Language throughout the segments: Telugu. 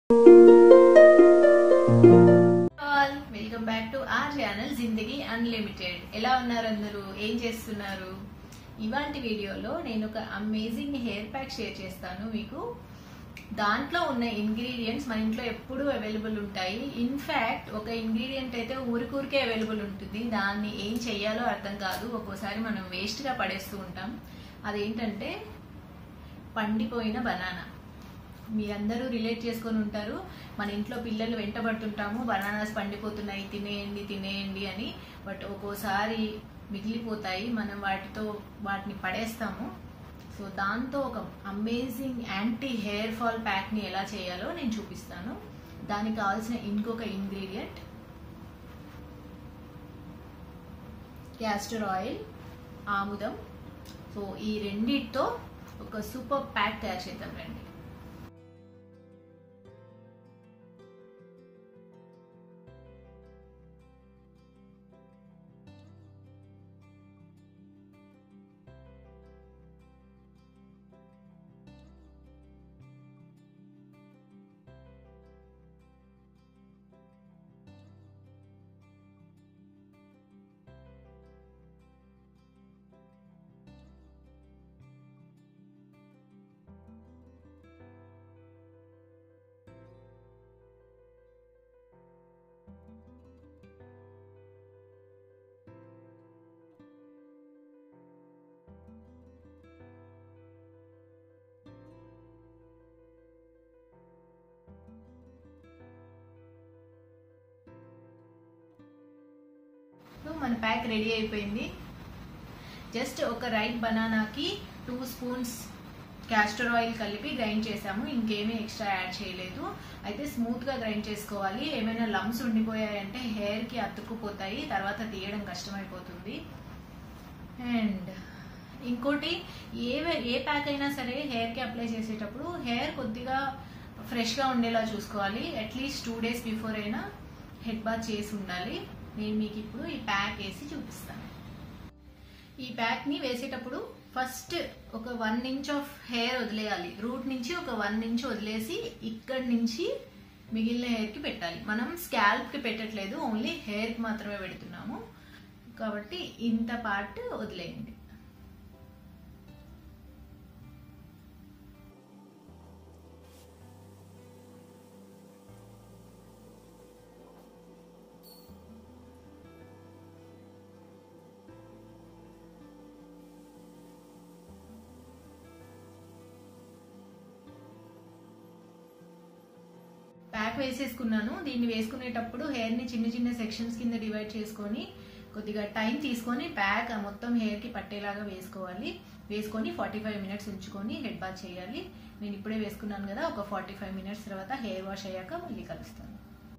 Welcome back to our channel Zindagi unlimited. ఎలా ఉన్నారు అందరూ? ఏం చేస్తున్నారు? ఇవాంటి వీడియోలో నేను ఒక అమేజింగ్ హెయిర్ ప్యాక్ షేర్ చేస్తాను మీకు. దాంట్లో ఉన్న ఇంగ్రీడియంట్స్ మన ఇంట్లో ఎప్పుడూ అవైలబుల్ ఉంటాయి. ఇన్ఫ్యాక్ట్ ఒక ఇంగ్రీడియంట్ అయితే ఊరికూరికే అవైలబుల్ ఉంటుంది, దాన్ని ఏం చెయ్యాలో అర్థం కాదు. ఒక్కోసారి మనం వేస్ట్గా పడేస్తూ ఉంటాం. అదేంటంటే పండిపోయిన బనానా. మీరందరూ రిలేట్ చేసుకొని ఉంటారు. మన ఇంట్లో పిల్లలు వెంటబడుతుంటాము, బనానాస్ పండిపోతున్నాయి తినేయండి తినేయండి అని. బట్ ఒక్కోసారి మిగిలిపోతాయి, మనం వాటిని పడేస్తాము. సో దాంతో ఒక అమేజింగ్ యాంటీ హెయిర్ ఫాల్ ప్యాక్ని ఎలా చేయాలో నేను చూపిస్తాను. దానికి కావాల్సిన ఇంకొక ఇంగ్రీడియంట్ క్యాస్టర్ ఆయిల్, ఆముదం. సో ఈ రెండిటితో ఒక సూపర్ ప్యాక్ తయారు చేద్దాం రండి. మన ప్యాక్ రెడీ అయిపోయింది. జస్ట్ ఒక రైట్ బనానాకి 2 స్పూన్స్ క్యాస్టర్ ఆయిల్ కలిపి గ్రైండ్ చేసాము. ఇంకేమీ ఎక్స్ట్రా యాడ్ చేయలేదు. అయితే స్మూత్గా గ్రైండ్ చేసుకోవాలి. ఏమైనా లమ్స్ ఉండిపోయాయంటే హెయిర్కి అతుక్కుపోతాయి, తర్వాత తీయడం కష్టమైపోతుంది. అండ్ ఇంకోటి, ఏ ప్యాక్ అయినా సరే హెయిర్కి అప్లై చేసేటప్పుడు హెయిర్ కొద్దిగా ఫ్రెష్గా ఉండేలా చూసుకోవాలి. అట్లీస్ట్ 2 days బిఫోర్ అయినా హెడ్ బాత్ చేసి ఉండాలి. నేను మీకు ఇప్పుడు ఈ ప్యాక్ వేసి చూపిస్తాను. ఈ ప్యాక్ని వేసేటప్పుడు ఫస్ట్ ఒక 1 inch ఆఫ్ హెయిర్ వదిలేయాలి. రూట్ నుంచి ఒక 1 inch వదిలేసి ఇక్కడి నుంచి మిగిలిన హెయిర్కి పెట్టాలి. మనం స్కాల్ప్కి పెట్టట్లేదు, ఓన్లీ హెయిర్కి మాత్రమే పెడుతున్నాము. కాబట్టి ఇంత పార్ట్ వదిలేయండి. ప్యాక్ వేసేసుకున్నాను. దీన్ని వేసుకునేటప్పుడు హెయిర్ని చిన్న చిన్న సెక్షన్స్ కింద డివైడ్ చేసుకొని కొద్దిగా టైం తీసుకొని ప్యాక్ మొత్తం హెయిర్కి పట్టేలాగా వేసుకోవాలి. వేసుకొని 45 minutes ఉంచుకొని హెడ్ బాత్ చేయాలి. నేను ఇప్పుడే వేసుకున్నాను కదా, ఒక 45 minutes తర్వాత హెయిర్ వాష్ అయ్యాక మళ్ళీ కలుస్తాను.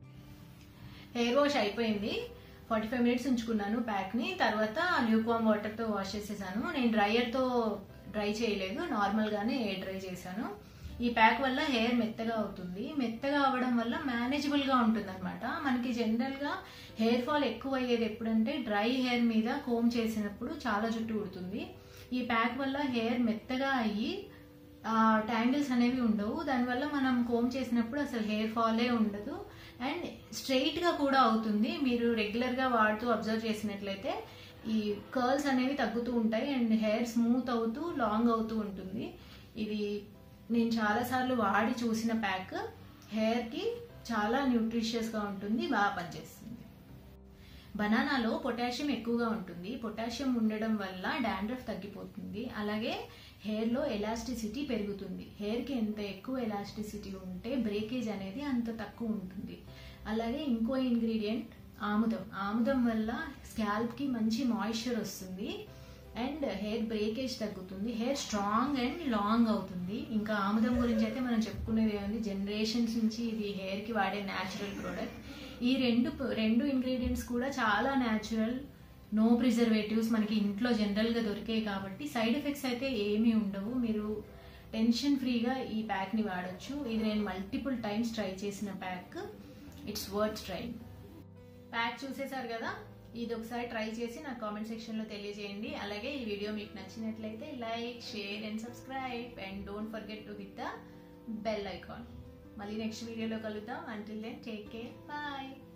హెయిర్ వాష్ అయిపోయింది. 45 minutes ఉంచుకున్నాను ప్యాక్ని. తర్వాత ల్యూక్వామ్ వాటర్తో వాష్ చేసేసాను. నేను డ్రైయర్తో డ్రై చేయలేదు, నార్మల్గానే ఎయిర్ డ్రై చేశాను. ఈ ప్యాక్ వల్ల హెయిర్ మెత్తగా అవుతుంది. మెత్తగా అవ్వడం వల్ల మేనేజబుల్గా ఉంటుంది అనమాట. మనకి జనరల్గా హెయిర్ ఫాల్ ఎక్కువ అయ్యేది ఎప్పుడంటే డ్రై హెయిర్ మీద కోమ్ చేసినప్పుడు చాలా జుట్టు ఉడుతుంది. ఈ ప్యాక్ వల్ల హెయిర్ మెత్తగా అయ్యి ట్యాంగిల్స్ అనేవి ఉండవు. దానివల్ల మనం కోమ్ చేసినప్పుడు అసలు హెయిర్ ఫాలే ఉండదు. అండ్ స్ట్రెయిట్గా కూడా అవుతుంది. మీరు రెగ్యులర్గా వాడుతూ అబ్జర్వ్ చేసినట్లయితే ఈ కర్ల్స్ అనేవి తగ్గుతూ ఉంటాయి అండ్ హెయిర్ స్మూత్ అవుతూ లాంగ్ అవుతూ ఉంటుంది. ఇది నేను చాలాసార్లు వాడి చూసిన ప్యాక్. హెయిర్కి చాలా న్యూట్రిషియస్గా ఉంటుంది, బాగా పనిచేస్తుంది. బనానాలో పొటాషియం ఎక్కువగా ఉంటుంది. పొటాషియం ఉండడం వల్ల డాండ్రఫ్ తగ్గిపోతుంది. అలాగే హెయిర్లో ఎలాస్టిసిటీ పెరుగుతుంది. హెయిర్కి ఎంత ఎక్కువ ఎలాస్టిసిటీ ఉంటే బ్రేకేజ్ అనేది అంత తక్కువ ఉంటుంది. అలాగే ఇంకో ఇంగ్రీడియంట్ ఆముదం. ఆముదం వల్ల స్కాల్ప్కి మంచి మాయిశ్చర్ వస్తుంది అండ్ హెయిర్ బ్రేకేజ్ తగ్గుతుంది. హెయిర్ స్ట్రాంగ్ అండ్ లాంగ్ అవుతుంది. ఇంకా ఆముదం గురించి అయితే మనం చెప్పుకునేది ఏముంది, జనరేషన్స్ నుంచి ఇది హెయిర్కి వాడే న్యాచురల్ ప్రోడక్ట్. ఈ రెండు ఇంగ్రీడియంట్స్ కూడా చాలా న్యాచురల్, నో ప్రిజర్వేటివ్స్, మనకి ఇంట్లో జనరల్గా దొరికాయి కాబట్టి సైడ్ ఎఫెక్ట్స్ అయితే ఏమీ ఉండవు. మీరు టెన్షన్ ఫ్రీగా ఈ ప్యాక్ని వాడచ్చు. ఇది నేను మల్టిపుల్ టైమ్స్ ట్రై చేసిన pack. It's worth trying. Pack చూసేసారు కదా, ఇది ఒకసారి ట్రై చేసి నాకు కామెంట్ సెక్షన్లో తెలియజేయండి. అలాగే ఈ వీడియో మీకు నచ్చినట్లయితే like, share and subscribe and don't forget to hit the bell icon. మళ్ళీ నెక్స్ట్ వీడియోలో కలుద్దాం. Until then take care, bye.